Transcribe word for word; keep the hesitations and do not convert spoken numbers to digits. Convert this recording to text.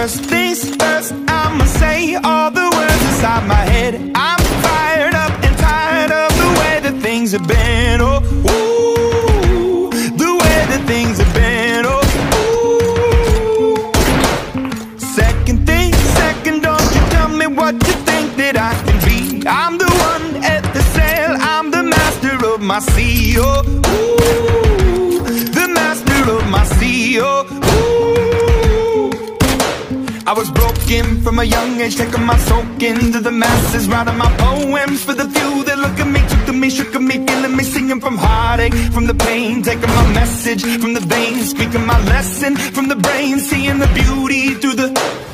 First things first, I'ma say all the words inside my head. I'm fired up and tired of the way that things have been. Oh, ooh, the way that things have been. Oh, ooh. Second thing, second, don't you tell me what you think that I can be. I'm the one at the sail, I'm the master of my sea. Oh, ooh, the master of my sea. Oh, ooh. I was broken from a young age, taking my soak into the masses, writing my poems for the few that look at me, took to me, shook at me, feeling me, singing from heartache, from the pain, taking my message from the veins, speaking my lesson from the brain, seeing the beauty through the